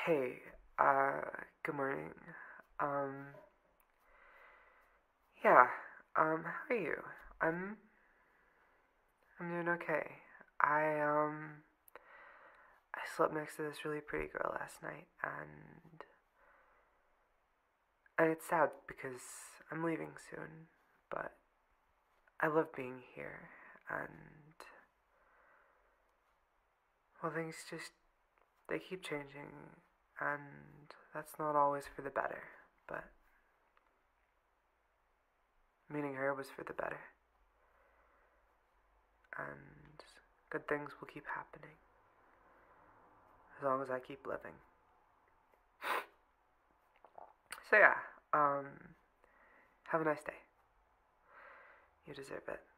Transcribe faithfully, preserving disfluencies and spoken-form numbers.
Hey, uh, good morning. Um, yeah, um, how are you? I'm, I'm doing okay. I, um, I slept next to this really pretty girl last night, and, and it's sad because I'm leaving soon, but I love being here, and, well, things just, they keep changing, and that's not always for the better, but meeting her was for the better. And good things will keep happening as long as I keep living. So yeah, um, have a nice day. You deserve it.